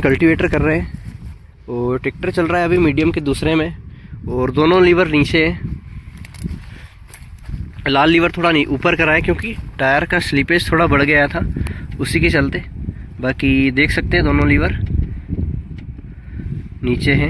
Cultivator कर रहे हैं और ट्रैक्टर चल रहा है अभी मीडियम के दूसरे में, और दोनों लीवर नीचे है। लाल लीवर थोड़ा ऊपर करा है क्योंकि टायर का स्लीपेज थोड़ा बढ़ गया था उसी के चलते। बाकी देख सकते हैं दोनों लीवर नीचे हैं।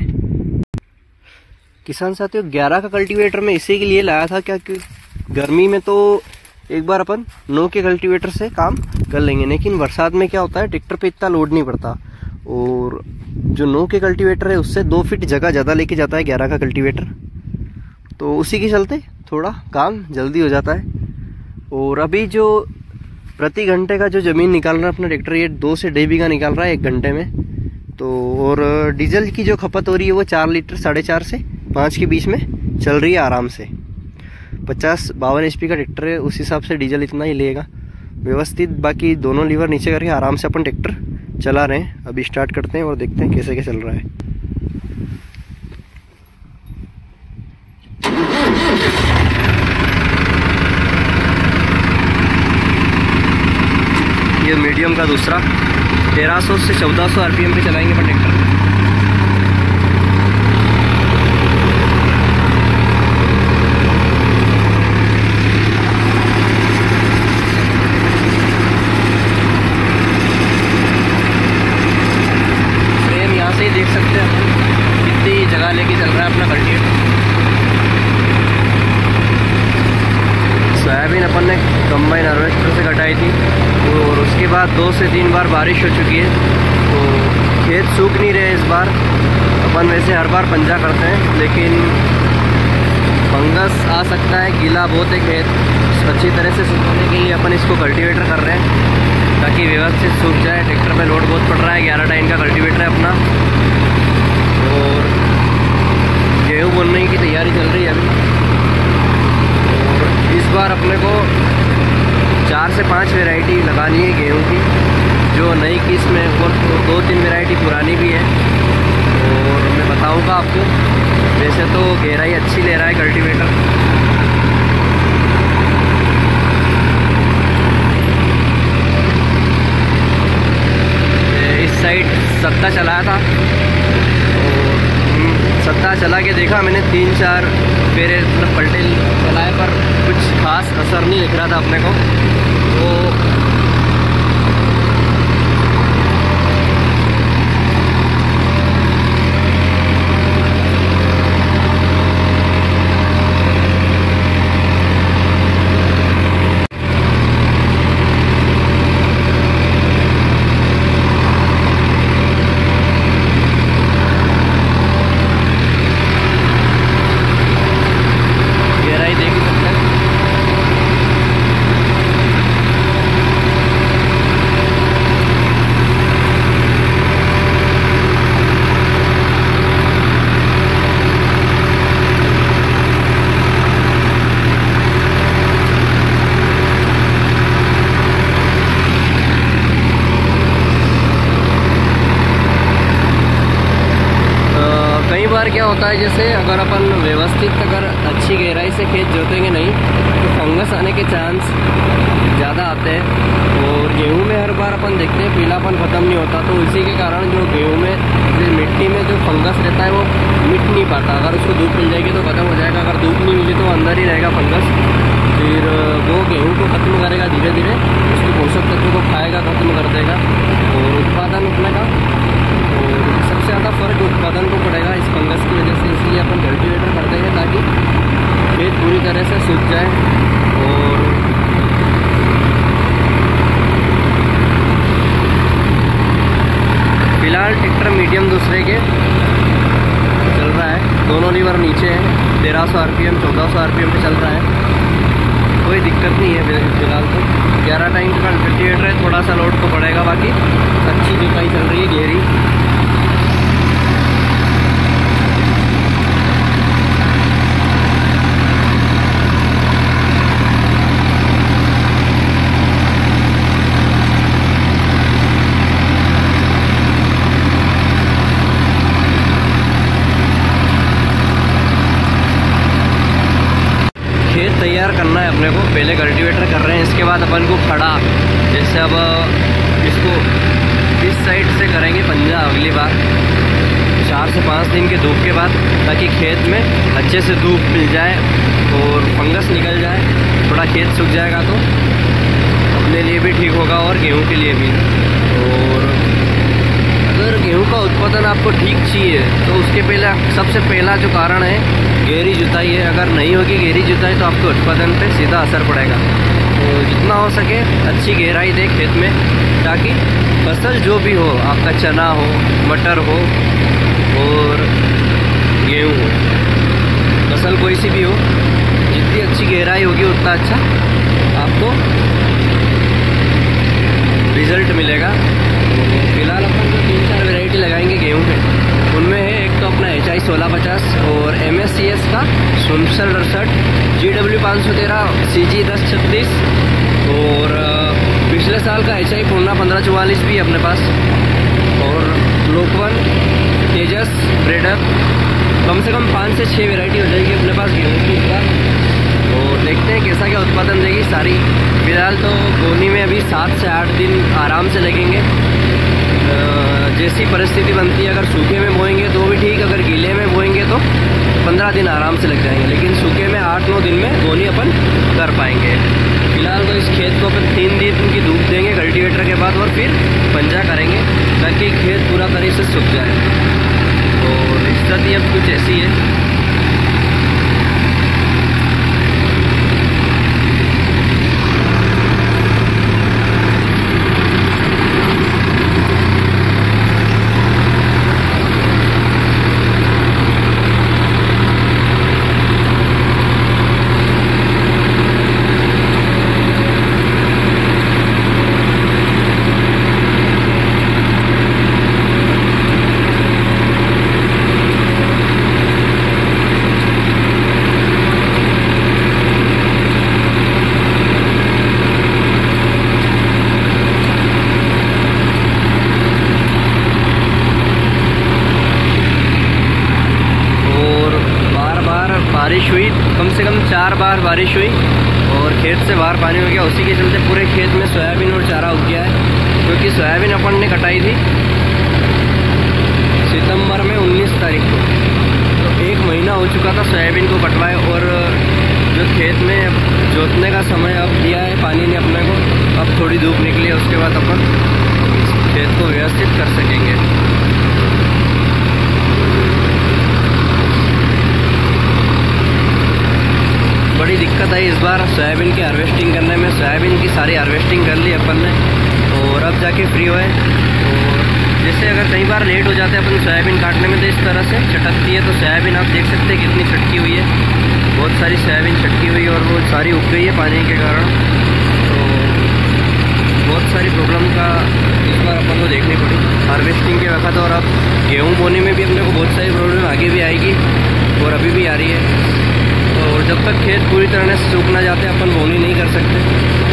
किसान साथियों, 11 का कल्टीवेटर मैं इसी के लिए लाया था क्या कि गर्मी में तो एक बार अपन 9 के कल्टीवेटर से काम कर लेंगे, लेकिन बरसात में क्या होता है ट्रैक्टर पे इतना लोड नहीं पड़ता, और जो 9 के कल्टीवेटर है उससे 2 फीट जगह ज़्यादा लेके जाता है 11 का कल्टीवेटर, तो उसी के चलते थोड़ा काम जल्दी हो जाता है। और अभी जो प्रति घंटे का जो ज़मीन निकाल रहा है अपना ट्रैक्टर, ये 2 से 2.5 बीघा निकाल रहा है 1 घंटे में। तो और डीजल की जो खपत हो रही है वो 4 लीटर 4.5 से 5 के बीच में चल रही है आराम से। 52 HP का ट्रैक्टर है, उस हिसाब से डीजल इतना ही लेगा व्यवस्थित। बाकी दोनों लीवर नीचे करके आराम से अपन ट्रैक्टर चला रहे हैं। अभी स्टार्ट करते हैं और देखते हैं कैसे क्या चल रहा है। ये मीडियम का दूसरा 1300 से 1400 RPM पे चलाएंगे अपन ट्रैक्टर। फ्रेम यहाँ से ही देख सकते हैं कितनी जगह लेके चल रहा है अपना कल्टीवेटर। सोयाबीन अपन ने कंबाइन हार्वेस्टर से कटाई थी और उसके बाद 2 से 3 बार बारिश हो चुकी है, तो खेत सूख नहीं रहे इस बार। अपन वैसे हर बार पंजा करते हैं लेकिन फंगस आ सकता है, गीला बहुत है खेत। अच्छी तरह से सुखाने के लिए अपन इसको कल्टीवेटर कर रहे हैं ताकि व्यवस्थित सूख जाए। ट्रैक्टर पे लोड बहुत पड़ रहा है, 11 टाइन का कल्टीवेटर है अपना, और गेहूँ बोने की तैयारी चल रही है अभी। इस बार अपने को 4 से 5 वैरायटी लगानी है गेहूं की, जो नई किस्म है, और 2-3 वैरायटी पुरानी भी है, और मैं बताऊंगा आपको। वैसे तो गहराई अच्छी ले रहा है कल्टीवेटर। इस साइड सत्ता चलाया था, और सत्ता चला के देखा मैंने 3-4 फेरे मतलब पलटे चलाए, पर कुछ खास असर नहीं दिख रहा था अपने को। तो क्या होता है, जैसे अगर अपन व्यवस्थित अगर अच्छी गहराई से खेत जोतेंगे नहीं तो फंगस आने के चांस ज़्यादा आते हैं। और गेहूं में हर बार अपन देखते हैं पीलापन ख़त्म नहीं होता, तो इसी के कारण जो गेहूं में जो मिट्टी में जो फंगस रहता है वो मिट नहीं पाता। अगर उसको धूप मिल जाएगी तो ख़त्म हो जाएगा, अगर धूप नहीं मिली तो अंदर ही रहेगा फंगस। फिर वो गेहूँ को ख़त्म करेगा, धीरे धीरे उसके पोषक तत्वों को खाएगा, ख़त्म कर देगा, और उत्पादन उतने का और सबसे ज़्यादा फर्क उत्पादन को पड़ेगा इस फंगस की वजह से। इसलिए अपन कल्टीवेटर करते हैं ताकि खेत पूरी तरह से सूख जाए। और फिलहाल ट्रैक्टर मीडियम दूसरे के चल रहा है, दोनों लीवर नीचे हैं, 1300 RPM 1400 RPM पे चल रहा है, कोई दिक्कत नहीं है फिलहाल। तो 11 टाइम का कल्टीवेटर है, थोड़ा सा लोड तो पड़ेगा, बाकी अच्छी जुताई चल रही है गहरी। तैयार करना है अपने को, पहले कल्टीवेटर कर रहे हैं, इसके बाद अपन को खड़ा, जैसे अब इसको इस साइड से करेंगे पंजा अगली बार 4 से 5 दिन के धूप के बाद, ताकि खेत में अच्छे से धूप मिल जाए और फंगस निकल जाए। थोड़ा खेत सूख जाएगा तो अपने लिए भी ठीक होगा और गेहूं के लिए भी। और अगर गेहूं का उत्पादन आपको ठीक चाहिए तो उसके सबसे पहला जो कारण है गहरी जुताई है। अगर नहीं होगी गहरी जुताई तो आपके उत्पादन पे सीधा असर पड़ेगा। तो जितना हो सके अच्छी गहराई दे खेत में, ताकि फसल जो भी हो, आपका चना हो, मटर हो और गेहूँ हो, फसल कोई सी भी हो, जितनी अच्छी गहराई होगी उतना अच्छा आपको रिज़ल्ट मिलेगा। फिलहाल अपन जो 3-4 वैरायटी लगाएंगे गेहूं के, उनमें है एक तो अपना HI 1650 और MSCS का 6768, GW 513, CG 1036 और पिछले साल का HI 1544 भी अपने पास, और लोकवन, तेजस, ब्रेडर, कम से कम 5 से 6 वैरायटी हो जाएगी अपने पास गेहूँ की इस बार। तो देखते हैं कैसा क्या उत्पादन देगी सारी। फिलहाल तो बोनी में अभी 7 से 8 दिन आराम से लगेंगे। जैसी परिस्थिति बनती है, अगर सूखे में बोएंगे तो भी ठीक, अगर गीले में बोएंगे तो 15 दिन आराम से लग जाएंगे, लेकिन सूखे में 8-9 दिन में बोनी अपन कर पाएंगे। फिलहाल तो इस खेत को अपन 3 दिन की धूप देंगे कल्टीवेटर के बाद, और फिर पंजा करेंगे ताकि खेत पूरा तरह से सूख जाए। और स्थिति अब कुछ ऐसी है। बारिश हुई, कम से कम 4 बार बारिश हुई और खेत से बाहर पानी हो गया। उसी के चलते पूरे खेत में सोयाबीन और चारा उग गया है, क्योंकि सोयाबीन अपन ने कटाई थी सितंबर में 19 तारीख को, तो 1 महीना हो चुका था सोयाबीन को कटवाए। और जो खेत में जोतने का समय अब दिया है पानी ने अपने को, अब थोड़ी धूप निकली है, उसके बाद अपन खेत को व्यवस्थित कर सकेंगे। बड़ी दिक्कत आई इस बार सोयाबीन की हार्वेस्टिंग करने में। सोयाबीन की सारी हार्वेस्टिंग कर ली अपन ने और अब जाके फ्री हुए। और जैसे अगर कई बार लेट हो जाते हैं अपन सोयाबीन काटने में, तो इस तरह से चटकती है। तो सोयाबीन आप देख सकते हैं कितनी चटकी हुई है, बहुत सारी सोयाबीन चटकी हुई है और वो सारी उग गई है पानी के कारण। तो बहुत सारी प्रॉब्लम का इस बार अपन को देखनी पड़ी हार्वेस्टिंग के वक्त। और अब गेहूँ बोने में भी अपने को बहुत सारी प्रॉब्लम आगे भी आएगी और अभी भी आ रही है। और जब तक खेत पूरी तरह से सूख ना जाते अपन बोनी नहीं कर सकते।